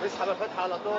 اسحب الفتحه على طول.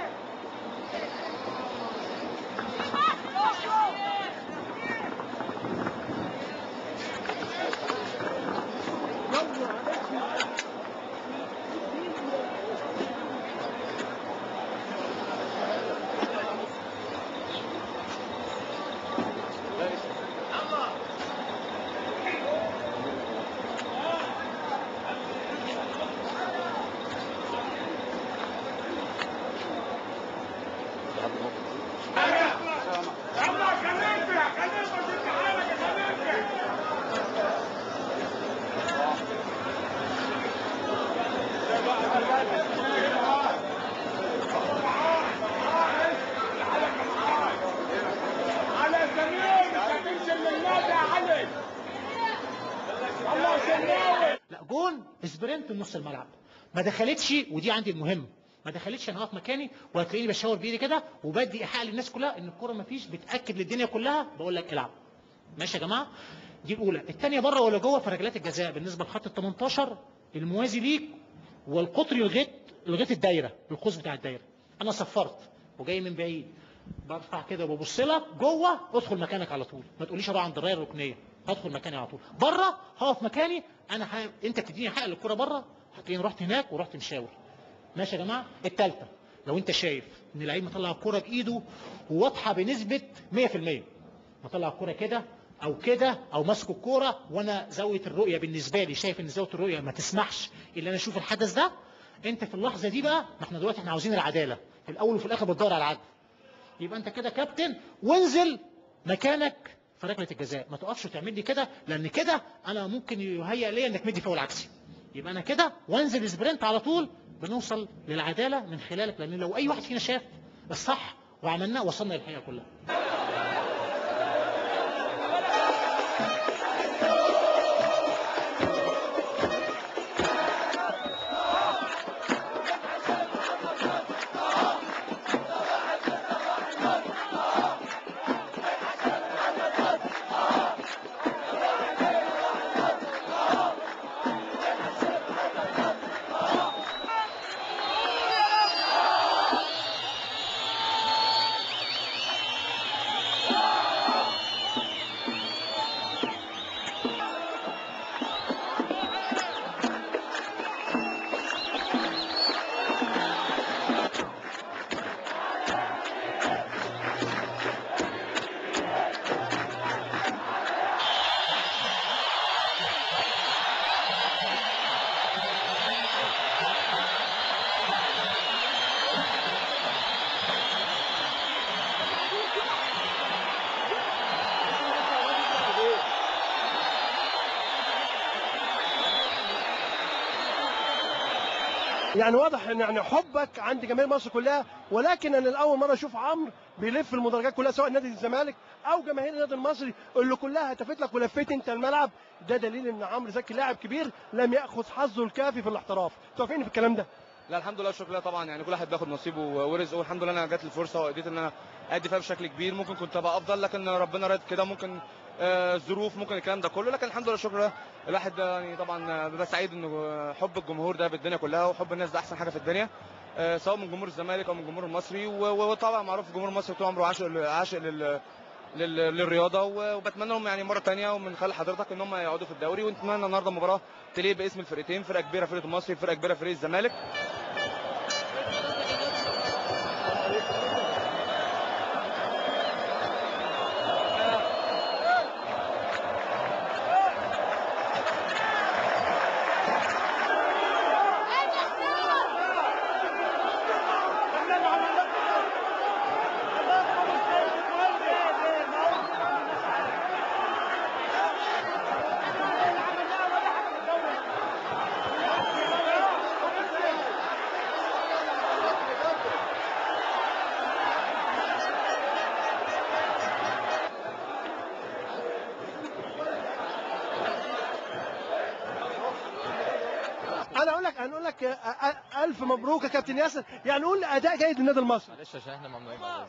لا جون سبرنت من نص الملعب ما دخلتش، ودي عندي المهم، ما دخلتش انا واقف مكاني وهتلاقيني بشاور بايدي كده وبدي ايحاء للناس كلها ان الكوره ما فيش، بتاكد للدنيا كلها بقول لك العب. ماشي يا جماعه؟ دي الاولى. الثانيه بره ولا جوه في ركلات الجزاء بالنسبه لخط ال 18 الموازي ليك والقطري لغايه الدايره، القوس بتاع الدايره. انا صفرت وجاي من بعيد برفع كده وببص لك جوه، ادخل مكانك على طول، ما تقوليش اروح عند الرايه الركنيه، هدخل مكاني على طول. بره هقف مكاني، انت بتديني حق للكوره بره، هتلاقيني رحت هناك ورحت مشاور. ماشي يا جماعه؟ الثالثه لو انت شايف ان اللعيب مطلع الكوره بايده وواضحه بنسبه 100%، مطلع الكوره كده او كده او ماسك الكوره، وانا زاويه الرؤيه بالنسبه لي شايف ان زاويه الرؤيه ما تسمحش الا انا اشوف الحدث ده، انت في اللحظه دي بقى، ما احنا دلوقتي عاوزين العداله، في الاول وفي الاخر بتدور على العدل. يبقى انت كده كابتن، وانزل مكانك في ركله الجزاء، ما تقفش وتعمل لي كده، لان كده انا ممكن يهيأ ليا انك مدي فاول عكسي. يبقى انا كده وانزل سبرنت على طول، بنوصل للعداله من خلالك، لان لو اي واحد فينا شاف الصح وعملناه وصلنا للحقيقه كلها. يعني واضح ان يعني حبك عند جماهير مصر كلها، ولكن انا لاول مره اشوف عمرو بيلف المدرجات كلها سواء نادي الزمالك او جماهير النادي المصري اللي كلها هتفت لك ولفيت انت الملعب. ده دليل ان عمرو زكي لاعب كبير لم ياخذ حظه الكافي في الاحتراف. توافقني في الكلام ده؟ لا الحمد لله والشكر لله طبعا، يعني كل واحد بياخد نصيبه ورزقه، والحمد لله انا جات لي الفرصه واديت ان انا ادي فيها بشكل كبير. ممكن كنت ابقى افضل لكن ربنا راد كده، ممكن الظروف، ممكن الكلام ده كله، لكن الحمد لله والشكر لله. الواحد يعني طبعا بيبقى سعيد انه حب الجمهور ده بالدنيا كلها، وحب الناس ده احسن حاجه في الدنيا، سواء من جمهور الزمالك او من الجمهور المصري. وطبعا معروف الجمهور المصري طول عمره عاشق للرياضه، وبتمنى لهم يعني مره ثانيه ومن خلال حضرتك ان هم يقعدوا في الدوري، ونتمنى النهارده مباراه تليق باسم الفرقتين، فرقه كبيره فرقه المصري، فرقه كبيره فرقه الزمالك. هنقول لك الف مبروك يا كابتن ياسر، يعني قول اداء جيد للنادي المصري. معلش عشان احنا ممنوعين بعد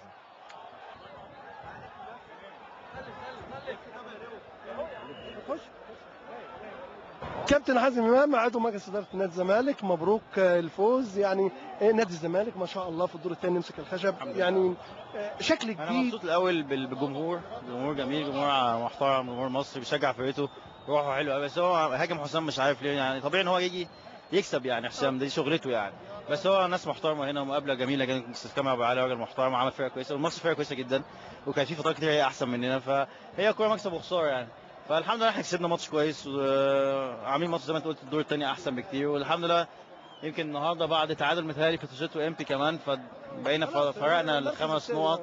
اذنك. خش كابتن حازم امام عضو مجلس اداره نادي الزمالك، مبروك الفوز. يعني نادي الزمالك ما شاء الله في الدور الثاني يمسك الخشب، يعني شكل جديد. انا مبسوط الاول بالجمهور، جمهور جميل، جمهور محترم، جمهور مصري بيشجع فرقته، روحه حلوه قوي. بس هو هاجم حسام مش عارف ليه، يعني طبيعي ان هو يجي يكسب، يعني حسام دي شغلته يعني. بس هو ناس محترمه هنا، ومقابله جميله جدا. استاذ كامل ابو علي راجل محترم، عمل فرقه كويسه، والمصري فرقه كويسه جدا، وكان في فترات كتير هي احسن مننا، فهي كوره مكسب وخساره يعني. فالحمد لله احنا كسبنا ماتش كويس، وعاملين ماتش زي ما انت قلت الدور الثاني احسن بكتير، والحمد لله يمكن النهارده بعد تعادل متهيألي في توشيت وامبي كمان، فبقينا فرقنا الخمس نقط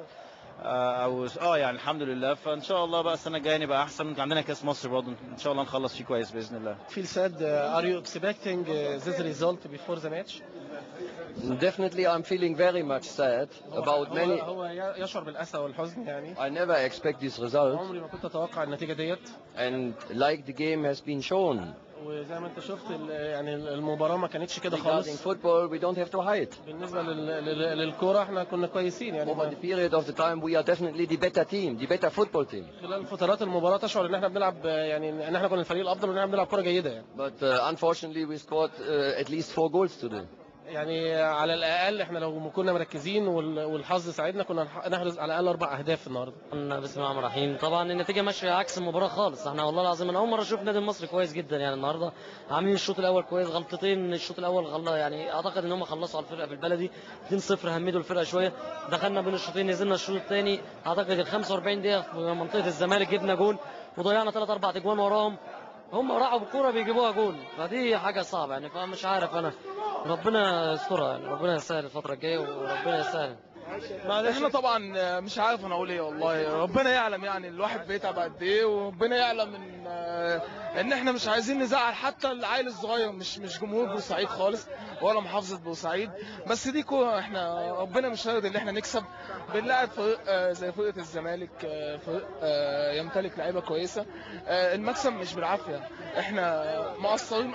يعني الحمد لله. فان شاء الله بقى السنه الجايه نبقى احسن. عندنا كاس مصر برضه ان شاء الله نخلص فيه كويس باذن الله. Feel sad. Are you expecting this result before the match? Definitely, I'm feeling very much sad about many. هو يشعر بالأسى والحزن يعني. I never expect this result, عمري ما كنت أتوقع النتيجة ديت. and like the game has been shown. وزي ما أنت شفت يعني المباراة ما كانتش كده Regarding خالص. football, we don't have to hide. بالنسبة للكورة احنا كنا كويسين يعني. Over the period of the time, we are definitely the better team, the better football team. خلال فترات المباراة تشعر إن احنا بنلعب يعني إن احنا كنا الفريق الأفضل وإن احنا بنلعب كورة جيدة يعني. But unfortunately, we scored at least 4 goals today. يعني على الأقل احنا لو كنا مركزين والحظ ساعدنا كنا نحرز على الأقل 4 أهداف النهارده. بسم الله الرحمن الرحيم. طبعا النتيجه ماشيه عكس المباراه خالص. احنا والله العظيم انا اول مره اشوف نادي المصري كويس جدا يعني. النهارده عاملين الشوط الاول كويس، غلطتين الشوط الاول يعني اعتقد ان هم خلصوا على الفرقه بالبلدي 2-0، همدوا الفرقه شويه. دخلنا بين الشوطين، نزلنا الشوط الثاني اعتقد ال 45 دقيقه في منطقه الزمالك جبنا جون، وضيعنا 3-4 اجوان وراهم. هم راحوا بالكوره بيجيبوها جون، فدي حاجه صعبه يعني. فمش عارف انا، ربنا يسترها يعني، ربنا يسهل الفتره الجايه وربنا يسهل. احنا طبعا مش عارف انا اقول ايه والله. ربنا يعلم يعني الواحد بيتعب قد ايه، وربنا يعلم ان احنا مش عايزين نزعل حتى العيل الصغير، مش جمهور بورسعيد خالص ولا محافظه بورسعيد. بس دي كوره، احنا ربنا مش راضي ان احنا نكسب. بنلاعب فريق زي فرقه الزمالك، فريق يمتلك لعيبه كويسه. المكسب مش بالعافيه، احنا مقصرين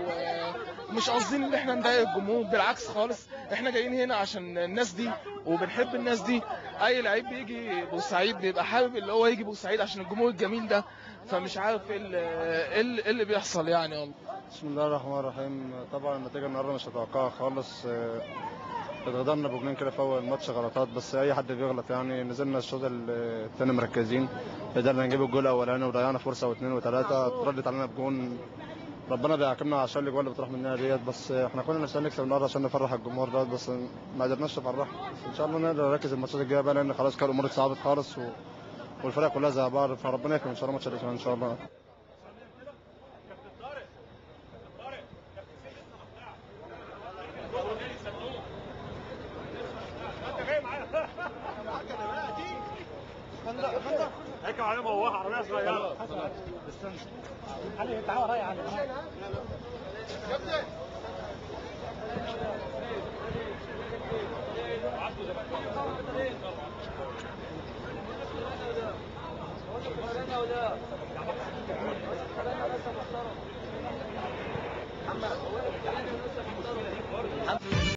ومش قاصدين ان احنا نضايق الجمهور، بالعكس خالص. احنا جايين هنا عشان الناس دي وبنحب الناس دي. اي لعيب بيجي بورسعيد بيبقى حابب اللي هو يجي بورسعيد عشان الجمهور الجميل ده. فمش عارف ايه اللي بيحصل يعني والله. بسم الله الرحمن الرحيم. طبعا النتيجه النهارده مش هتوقعها خالص. اتغدرنا بجنين كده في اول ماتش غلطات، بس اي حد بيغلط يعني. نزلنا الشوط الثاني مركزين، قدرنا نجيب الجول الاولاني وضيعنا فرصه واثنين وثلاثه، اتردت علينا بجون. ربنا بيحاكمنا عشان الاجوال اللي بتروح مننا ديت. بس احنا كنا نفسنا نكسب النهارده عشان نفرح الجمهور دوت، بس ما قدرناش نفرح. ان شاء الله نقدر نركز الماتشات الجايه بقى، لان خلاص كان الامور اتصعبت خالص والفرق كلها زي بعض. فربنا يكرم ان شاء الله الماتش اللي ان شاء الله. هيك عليه موقع عربيه صغيره. استنى علي تعال رايح علي. محمد